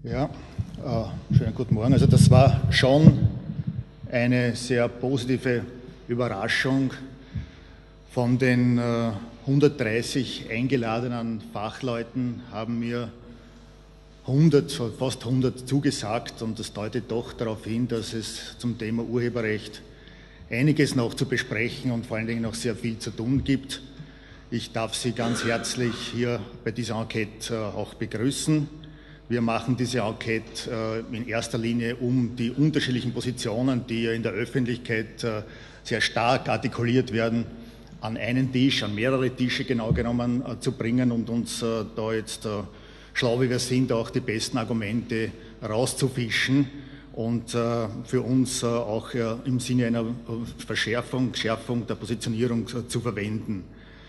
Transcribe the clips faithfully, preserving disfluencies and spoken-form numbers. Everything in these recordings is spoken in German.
Ja, äh, schönen guten Morgen. Also das war schon eine sehr positive Überraschung. Von den äh, hundertdreißig eingeladenen Fachleuten haben mir hundert, fast hundert zugesagt, und das deutet doch darauf hin, dass es zum Thema Urheberrecht einiges noch zu besprechen und vor allen Dingen noch sehr viel zu tun gibt. Ich darf Sie ganz herzlich hier bei dieser Enquete äh, auch begrüßen. Wir machen diese Enquete äh, in erster Linie, um die unterschiedlichen Positionen, die ja in der Öffentlichkeit äh, sehr stark artikuliert werden, an einen Tisch, an mehrere Tische genau genommen äh, zu bringen und uns äh, da jetzt, äh, schlau wie wir sind, auch die besten Argumente rauszufischen und äh, für uns äh, auch äh, im Sinne einer Verschärfung, Schärfung der Positionierung äh, zu verwenden.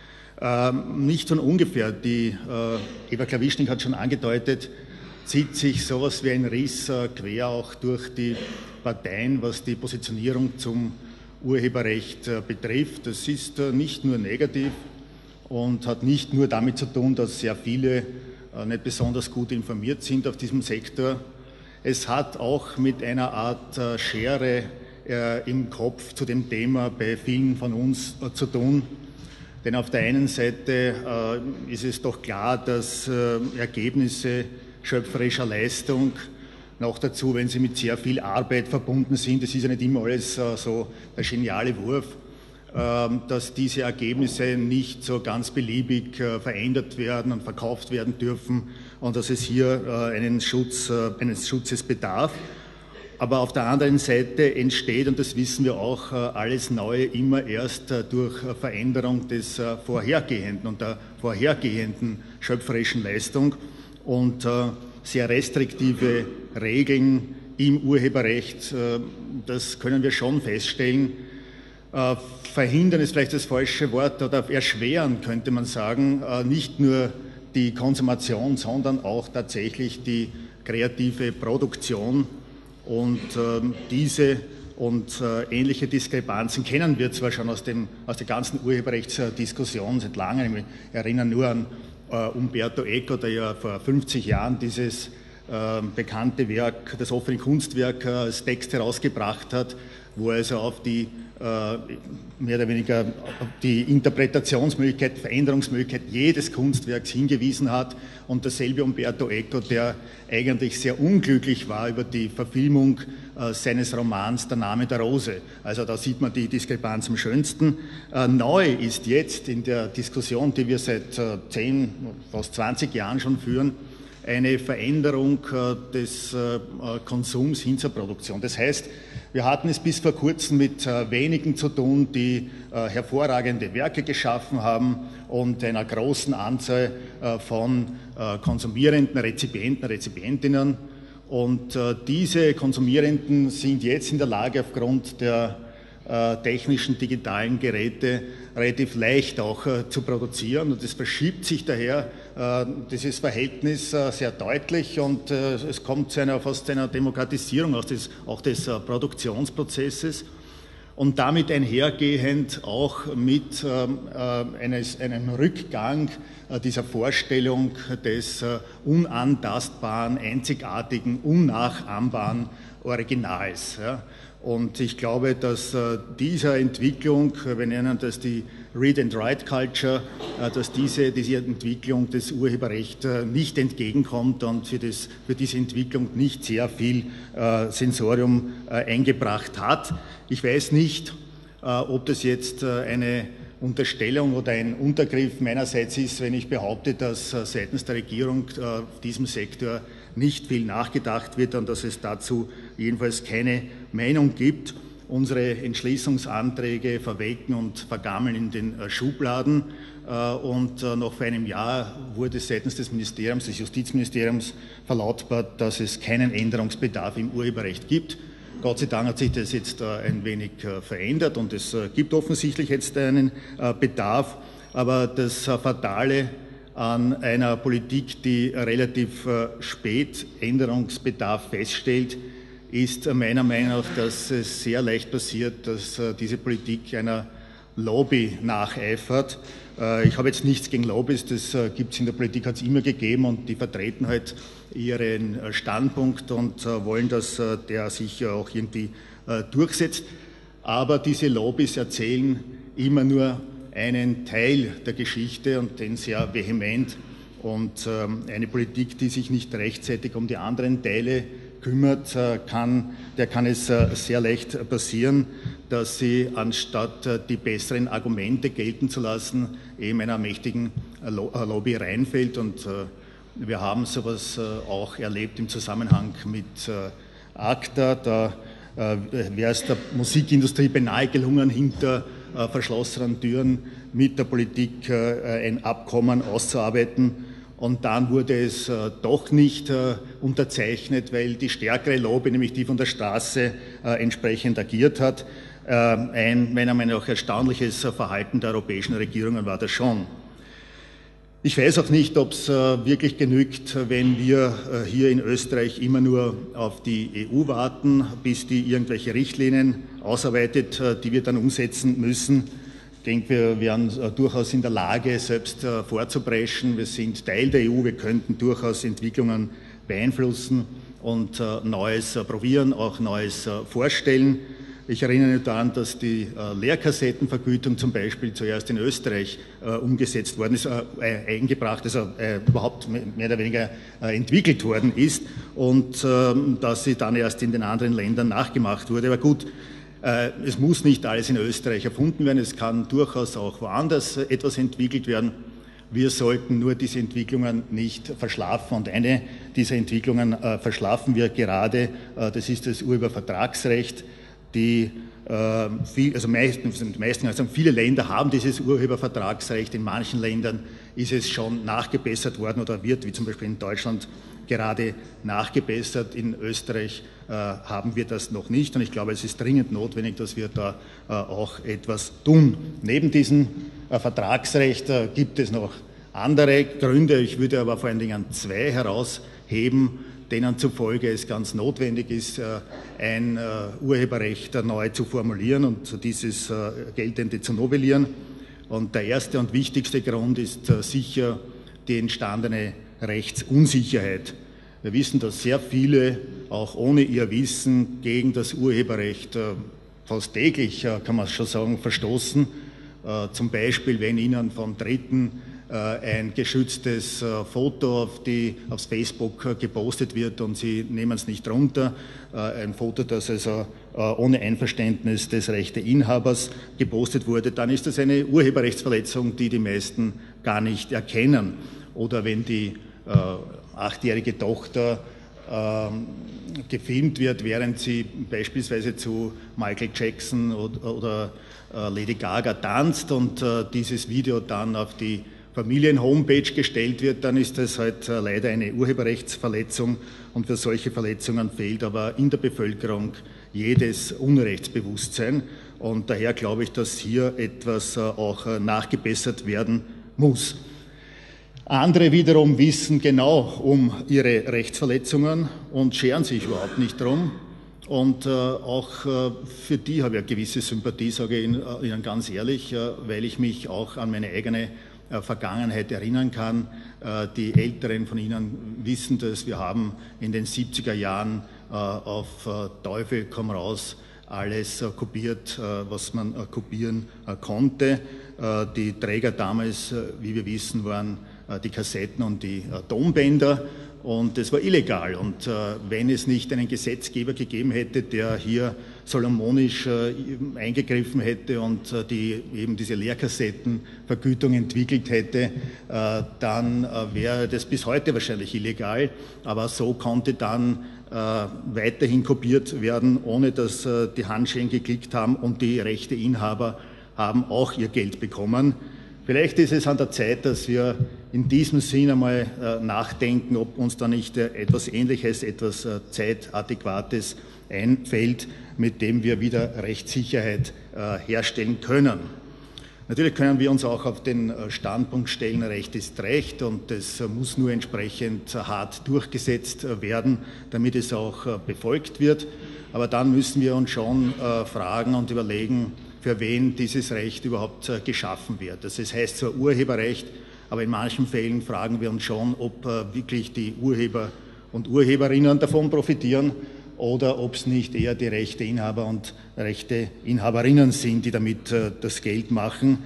Ähm, nicht von ungefähr, die äh, Eva Klawischnik hat schon angedeutet, zieht sich sowas wie ein Riss äh, quer auch durch die Parteien, was die Positionierung zum Urheberrecht äh, betrifft. Das ist äh, nicht nur negativ und hat nicht nur damit zu tun, dass sehr viele äh, nicht besonders gut informiert sind auf diesem Sektor. Es hat auch mit einer Art äh, Schere äh, im Kopf zu dem Thema bei vielen von uns äh, zu tun. Denn auf der einen Seite äh, ist es doch klar, dass äh, Ergebnisse schöpferischer Leistung, noch dazu, wenn sie mit sehr viel Arbeit verbunden sind, das ist ja nicht immer alles äh, so der geniale Wurf, äh, dass diese Ergebnisse nicht so ganz beliebig äh, verändert werden und verkauft werden dürfen und dass es hier äh, einen Schutz, äh, eines Schutzes bedarf. Aber auf der anderen Seite entsteht, und das wissen wir auch, alles Neue immer erst durch Veränderung des Vorhergehenden und der vorhergehenden schöpferischen Leistung. Und sehr restriktive Regeln im Urheberrecht, das können wir schon feststellen. Verhindern ist vielleicht das falsche Wort, oder erschweren könnte man sagen, nicht nur die Konsumation, sondern auch tatsächlich die kreative Produktion. Und äh, diese und äh, ähnliche Diskrepanzen kennen wir zwar schon aus, dem, aus der ganzen Urheberrechtsdiskussion seit langem. Ich erinnere nur an äh, Umberto Eco, der ja vor fünfzig Jahren dieses äh, bekannte Werk, das offene Kunstwerk, äh, als Text herausgebracht hat, wo er also auf die äh, mehr oder weniger auf die Interpretationsmöglichkeit, Veränderungsmöglichkeit jedes Kunstwerks hingewiesen hat. Und dasselbe Umberto Eco, der eigentlich sehr unglücklich war über die Verfilmung äh, seines Romans Der Name der Rose. Also da sieht man die Diskrepanz am schönsten. Äh, neu ist jetzt in der Diskussion, die wir seit äh, zehn, fast zwanzig Jahren schon führen, eine Veränderung äh, des äh, Konsums hin zur Produktion. Das heißt, wir hatten es bis vor kurzem mit äh, wenigen zu tun, die äh, hervorragende Werke geschaffen haben und einer großen Anzahl äh, von äh, konsumierenden Rezipienten, Rezipientinnen. Und äh, diese Konsumierenden sind jetzt in der Lage, aufgrund der äh, technischen digitalen Geräte relativ leicht auch äh, zu produzieren. Und es verschiebt sich daher äh, dieses Verhältnis äh, sehr deutlich, und äh, es kommt zu einer fast einer Demokratisierung auch des, auch des äh, Produktionsprozesses und damit einhergehend auch mit äh, eines, einem Rückgang äh, dieser Vorstellung des äh, unantastbaren, einzigartigen, unnachahmbaren Originals. Ja. Und ich glaube, dass äh, dieser Entwicklung, wir nennen das die Read-and-Write-Culture, äh, dass diese, diese Entwicklung des Urheberrechts äh, nicht entgegenkommt und für, das, für diese Entwicklung nicht sehr viel äh, Sensorium äh, eingebracht hat. Ich weiß nicht, äh, ob das jetzt äh, eine Unterstellung oder ein Untergriff meinerseits ist, wenn ich behaupte, dass äh, seitens der Regierung äh, auf diesem Sektor nicht viel nachgedacht wird und dass es dazu jedenfalls keine Meinung gibt. Unsere Entschließungsanträge verwelken und vergammeln in den äh, Schubladen äh, und äh, noch vor einem Jahr wurde seitens des Ministeriums, des Justizministeriums verlautbart, dass es keinen Änderungsbedarf im Urheberrecht gibt. Gott sei Dank hat sich das jetzt äh, ein wenig äh, verändert und es äh, gibt offensichtlich jetzt einen äh, Bedarf, aber das äh, Fatale an einer Politik, die relativ äh, spät Änderungsbedarf feststellt, ist meiner Meinung nach, dass es sehr leicht passiert, dass äh, diese Politik einer Lobby nacheifert. Ich habe jetzt nichts gegen Lobbys, das gibt es in der Politik, hat es immer gegeben und die vertreten halt ihren Standpunkt und wollen, dass der sich auch irgendwie durchsetzt. Aber diese Lobbys erzählen immer nur einen Teil der Geschichte und den sehr vehement. Und eine Politik, die sich nicht rechtzeitig um die anderen Teile kümmert, kann, der kann es sehr leicht passieren, dass sie anstatt die besseren Argumente gelten zu lassen, eben einer mächtigen Lobby reinfällt. Und wir haben sowas auch erlebt im Zusammenhang mit ACTA. Da wäre es der Musikindustrie beinahe gelungen, hinter verschlossenen Türen mit der Politik ein Abkommen auszuarbeiten. Und dann wurde es äh, doch nicht äh, unterzeichnet, weil die stärkere Lobby, nämlich die von der Straße, äh, entsprechend agiert hat. Äh, ein meiner Meinung nach erstaunliches Verhalten der europäischen Regierungen war das schon. Ich weiß auch nicht, ob es äh, wirklich genügt, wenn wir äh, hier in Österreich immer nur auf die E U warten, bis die irgendwelche Richtlinien ausarbeitet, äh, die wir dann umsetzen müssen. Ich denke, wir wären durchaus in der Lage, selbst vorzupreschen. Wir sind Teil der E U, wir könnten durchaus Entwicklungen beeinflussen und Neues probieren, auch Neues vorstellen. Ich erinnere nur daran, dass die Lehrkassettenvergütung zum Beispiel zuerst in Österreich umgesetzt worden ist, eingebracht, also überhaupt mehr oder weniger entwickelt worden ist und dass sie dann erst in den anderen Ländern nachgemacht wurde. Aber gut, es muss nicht alles in Österreich erfunden werden, es kann durchaus auch woanders etwas entwickelt werden. Wir sollten nur diese Entwicklungen nicht verschlafen und eine dieser Entwicklungen äh, verschlafen wir gerade, äh, das ist das Urhebervertragsrecht. Die, äh, viel, also meistens, meisten, also viele Länder haben dieses Urhebervertragsrecht, in manchen Ländern ist es schon nachgebessert worden oder wird, wie zum Beispiel in Deutschland, gerade nachgebessert. In Österreich äh, haben wir das noch nicht und ich glaube, es ist dringend notwendig, dass wir da äh, auch etwas tun. Neben diesem äh, Vertragsrecht äh, gibt es noch andere Gründe. Ich würde aber vor allen Dingen zwei herausheben, denen zufolge es ganz notwendig ist, äh, ein äh, Urheberrecht äh, neu zu formulieren und dieses äh, geltende zu novellieren. Und der erste und wichtigste Grund ist äh, sicher die entstandene Rechtsunsicherheit. Wir wissen, dass sehr viele, auch ohne ihr Wissen, gegen das Urheberrecht fast täglich, kann man schon sagen, verstoßen. Zum Beispiel, wenn ihnen von Dritten ein geschütztes Foto auf die, aufs Facebook gepostet wird und sie nehmen es nicht runter, ein Foto, das also ohne Einverständnis des Rechteinhabers gepostet wurde, dann ist das eine Urheberrechtsverletzung, die die meisten gar nicht erkennen. Oder wenn die äh, achtjährige Tochter äh, gefilmt wird, während sie beispielsweise zu Michael Jackson oder, oder äh, Lady Gaga tanzt und äh, dieses Video dann auf die Familien-Homepage gestellt wird, dann ist das halt äh, leider eine Urheberrechtsverletzung und für solche Verletzungen fehlt aber in der Bevölkerung jedes Unrechtsbewusstsein und daher glaube ich, dass hier etwas äh, auch äh, nachgebessert werden muss. Andere wiederum wissen genau um ihre Rechtsverletzungen und scheren sich überhaupt nicht darum. Und äh, auch äh, für die habe ich eine gewisse Sympathie, sage ich Ihnen, äh, Ihnen ganz ehrlich, äh, weil ich mich auch an meine eigene äh, Vergangenheit erinnern kann. Äh, die Älteren von Ihnen wissen das. Wir haben in den siebziger Jahren äh, auf äh, Teufel komm raus alles äh, kopiert, äh, was man äh, kopieren äh, konnte. Äh, die Träger damals, äh, wie wir wissen, waren die Kassetten und die Tonbänder und das war illegal und äh, wenn es nicht einen Gesetzgeber gegeben hätte, der hier solomonisch äh, eingegriffen hätte und äh, die eben diese Leerkassettenvergütung entwickelt hätte, äh, dann äh, wäre das bis heute wahrscheinlich illegal, aber so konnte dann äh, weiterhin kopiert werden, ohne dass äh, die Handschellen geklickt haben und die Rechteinhaber haben auch ihr Geld bekommen. Vielleicht ist es an der Zeit, dass wir in diesem Sinn einmal äh, nachdenken, ob uns da nicht äh, etwas Ähnliches, etwas äh, Zeitadäquates einfällt, mit dem wir wieder Rechtssicherheit äh, herstellen können. Natürlich können wir uns auch auf den Standpunkt stellen, Recht ist Recht und das äh, muss nur entsprechend äh, hart durchgesetzt äh, werden, damit es auch äh, befolgt wird. Aber dann müssen wir uns schon äh, fragen und überlegen, für wen dieses Recht überhaupt geschaffen wird. Also es heißt zwar Urheberrecht, aber in manchen Fällen fragen wir uns schon, ob wirklich die Urheber und Urheberinnen davon profitieren oder ob es nicht eher die Rechteinhaber und Rechteinhaberinnen sind, die damit das Geld machen.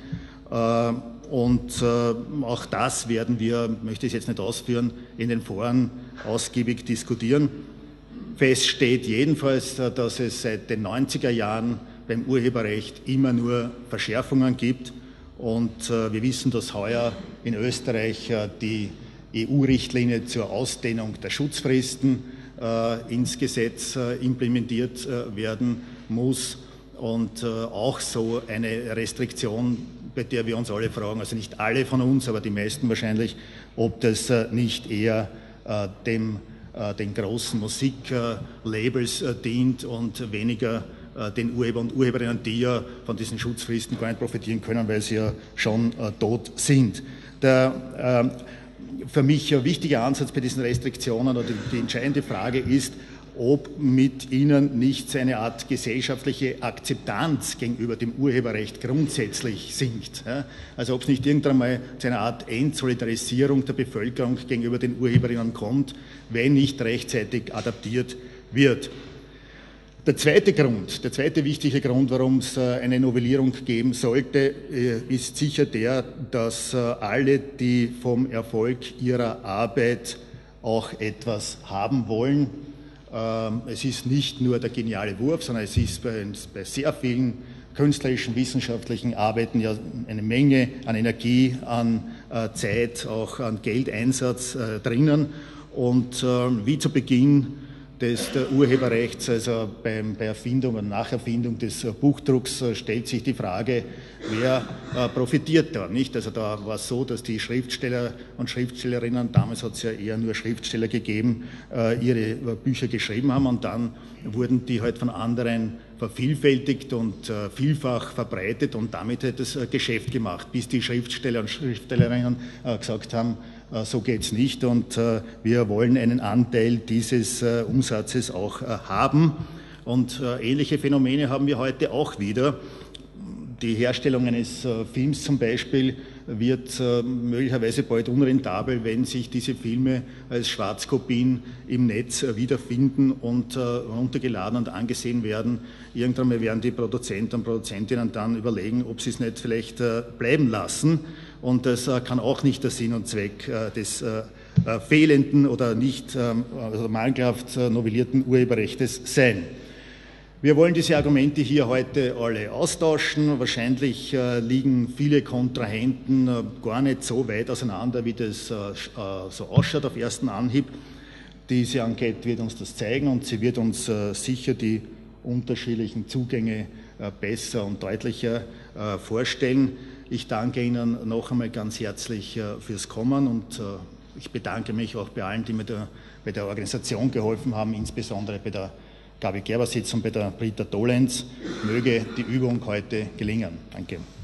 Und auch das werden wir, möchte ich jetzt nicht ausführen, in den Foren ausgiebig diskutieren. Fest steht jedenfalls, dass es seit den neunziger Jahren beim Urheberrecht immer nur Verschärfungen gibt. Und äh, wir wissen, dass heuer in Österreich äh, die E U-Richtlinie zur Ausdehnung der Schutzfristen äh, ins Gesetz äh, implementiert äh, werden muss. Und äh, auch so eine Restriktion, bei der wir uns alle fragen, also nicht alle von uns, aber die meisten wahrscheinlich, ob das äh, nicht eher äh, dem, äh, den großen Musiklabels äh, dient und weniger den Urheber und Urheberinnen, die ja von diesen Schutzfristen gar nicht profitieren können, weil sie ja schon äh, tot sind. Der äh, für mich wichtige Ansatz bei diesen Restriktionen oder die, die entscheidende Frage ist, ob mit ihnen nicht eine Art gesellschaftliche Akzeptanz gegenüber dem Urheberrecht grundsätzlich sinkt. Ja? Also ob es nicht irgendwann mal zu einer Art Entsolidarisierung der Bevölkerung gegenüber den Urheberinnen kommt, wenn nicht rechtzeitig adaptiert wird. Der zweite Grund, der zweite wichtige Grund, warum es eine Novellierung geben sollte, ist sicher der, dass alle, die vom Erfolg ihrer Arbeit auch etwas haben wollen. Es ist nicht nur der geniale Wurf, sondern es ist bei, bei sehr vielen künstlerischen, wissenschaftlichen Arbeiten ja eine Menge an Energie, an Zeit, auch an Geldeinsatz drinnen. Und wie zu Beginn des Urheberrechts, also beim, bei Erfindung und Nacherfindung des Buchdrucks, stellt sich die Frage, wer äh, profitiert da, nicht? Also da war es so, dass die Schriftsteller und Schriftstellerinnen, damals hat es ja eher nur Schriftsteller gegeben, äh, ihre Bücher geschrieben haben und dann wurden die halt von anderen vervielfältigt und äh, vielfach verbreitet und damit hat das äh, Geschäft gemacht, bis die Schriftsteller und Schriftstellerinnen äh, gesagt haben, so geht es nicht und äh, wir wollen einen Anteil dieses äh, Umsatzes auch äh, haben. Und äh, ähnliche Phänomene haben wir heute auch wieder. Die Herstellung eines äh, Films zum Beispiel wird äh, möglicherweise bald unrentabel, wenn sich diese Filme als Schwarzkopien im Netz äh, wiederfinden und äh, runtergeladen und angesehen werden. Irgendwann mal werden die Produzenten und Produzentinnen dann überlegen, ob sie es nicht vielleicht äh, bleiben lassen. Und das äh, kann auch nicht der Sinn und Zweck äh, des äh, äh, fehlenden oder nicht ähm, also mangelhaft äh, novellierten Urheberrechts sein. Wir wollen diese Argumente hier heute alle austauschen. Wahrscheinlich äh, liegen viele Kontrahenten äh, gar nicht so weit auseinander, wie das äh, so ausschaut auf ersten Anhieb. Diese Enquete wird uns das zeigen und sie wird uns äh, sicher die unterschiedlichen Zugänge äh, besser und deutlicher äh, vorstellen. Ich danke Ihnen noch einmal ganz herzlich äh, fürs Kommen und äh, ich bedanke mich auch bei allen, die mir da, bei der Organisation geholfen haben, insbesondere bei der Gabi Gerbersitz und bei der Britta Dolenz. Möge die Übung heute gelingen. Danke.